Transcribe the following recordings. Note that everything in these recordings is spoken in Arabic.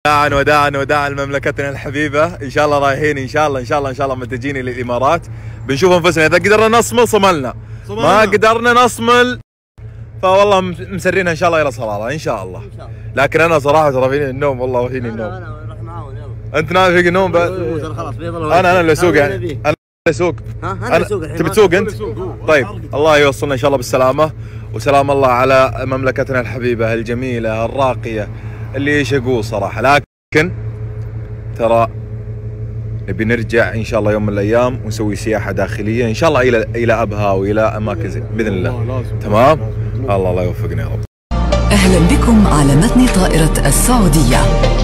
وداعا لمملكتنا الحبيبه. ان شاء الله رايحين ان شاء الله متجهين الى الامارات. بنشوف انفسنا اذا قدرنا نصمل صملنا، ما قدرنا نصمل فوالله مسرينها ان شاء الله الى صلاله ان شاء الله. لكن انا صراحه ترى فيني النوم، والله وفيني النوم. انا راح معاون يلا. انت نايم فيك النوم خلاص انا اللي اسوق يعني. انا اللي اسوق. انا اسوق الحين. تبي تسوق انت؟ طيب الله يوصلنا ان شاء الله بالسلامه، وسلام الله على مملكتنا الحبيبه الجميله الراقيه اللي ايش اقول صراحه. لكن ترى نبي نرجع ان شاء الله يوم من الايام ونسوي سياحه داخليه ان شاء الله الى ابها والى اماكن زي باذن الله. تمام؟ الله يوفقنا يا رب. اهلا بكم على متن طائره السعوديه.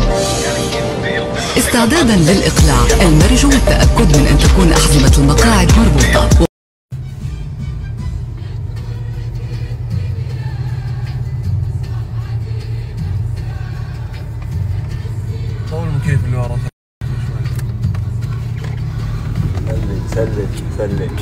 استعدادا للاقلاع، المرجو التاكد من ان تكون احزمه المقاعد مربوطه. طول المكيف اللي ورا. سلك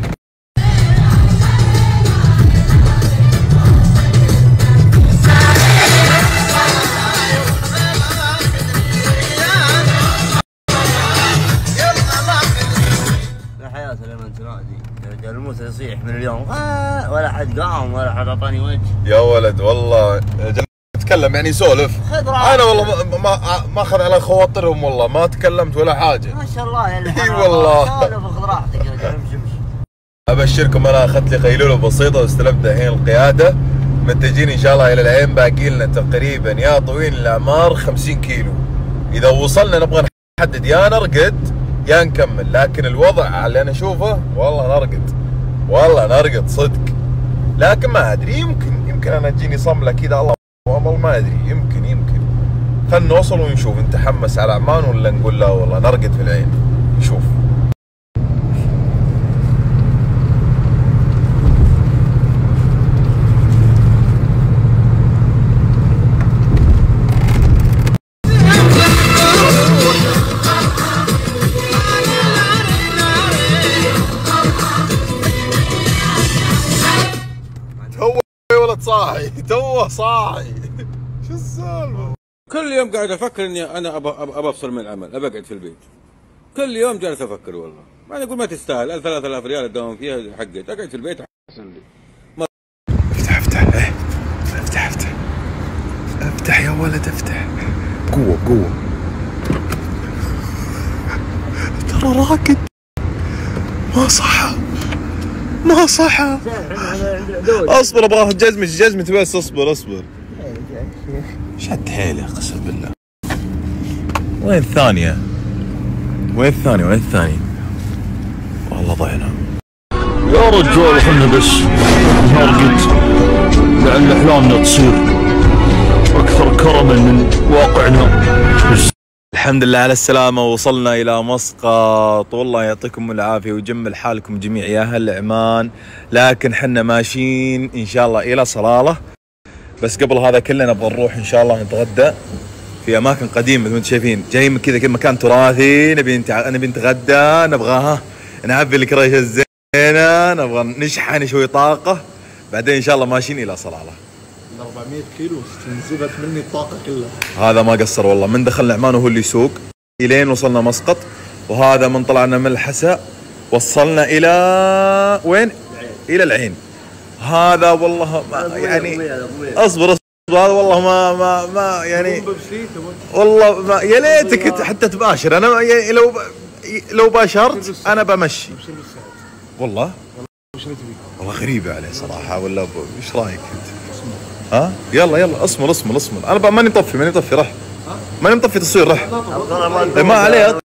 يا حياة سليمان تنادي يا رجال الموسى يصيح من اليوم ولا حد قام ولا حد اعطاني وجه يا ولد. والله تكلم يعني سولف. انا والله ما اخذ على خواطرهم، والله ما تكلمت ولا حاجه. ما شاء الله يا اي والله. سولف وخذ راحتك يا رجال امشي. ابشركم انا اخذت لي قيلوله بسيطه واستلمت الحين القياده. متجهين ان شاء الله الى العين، باقي لنا تقريبا يا طويل الاعمار 50 كيلو. اذا وصلنا نبغى نحدد يا نرقد يا نكمل، لكن الوضع اللي انا اشوفه والله نرقد صدق. لكن ما ادري، يمكن انا تجيني صمله كذا، الله والله ما ادري. يمكن خلنا نوصل ونشوف. نتحمس على عمان ولا نقول لا والله نرقد في العين؟ نشوف. توه صاحي شو السالفه؟ كل يوم قاعد افكر اني انا ابى افصل من العمل، ابى اقعد في البيت. كل يوم جالس افكر والله. ما اقول ما تستاهل 3000 ريال اداوم فيها حقت، اقعد في البيت احسن لي. افتح يا ولد افتح. قوه ترى راكد. ما صح. اصبر ابغى جزمتي بس. اصبر شد حيلي قسم بالله. وين الثانية؟ والله ضيعنا يا رجال. خلنا بس نرقد لعل احلامنا تصير اكثر كرما من واقعنا. الحمد لله على السلامة، وصلنا إلى مسقط. والله يعطيكم العافية ويجمل حالكم جميع يا أهل عمان. لكن حنا ماشيين إن شاء الله إلى صلالة، بس قبل هذا كله نبغى نروح إن شاء الله نتغدى في أماكن قديمة مثل ما أنتم شايفين. جاي من كذا مكان تراثي، نبي نتغدى، نبغاها نعبي الكريشة الزينة، نبغى نشحن شوي طاقة، بعدين إن شاء الله ماشيين إلى صلالة. 400 كيلو استنزفت مني الطاقة كلها. هذا ما قصر والله، من دخلنا عمان وهو اللي يسوق الين وصلنا مسقط. وهذا من طلعنا من الحسا وصلنا الى وين؟ الى العين. هذا والله ما يعني اصبر هذا والله ما يعني والله ما يا ليتك حتى تباشر. انا يعني لو باشرت انا بمشي والله غريبة عليه صراحة. ولا ايش رايك انت؟ يلا اصمر. انا ماني مطفي رح. ماني مطفي تصوير رح. ما عليه.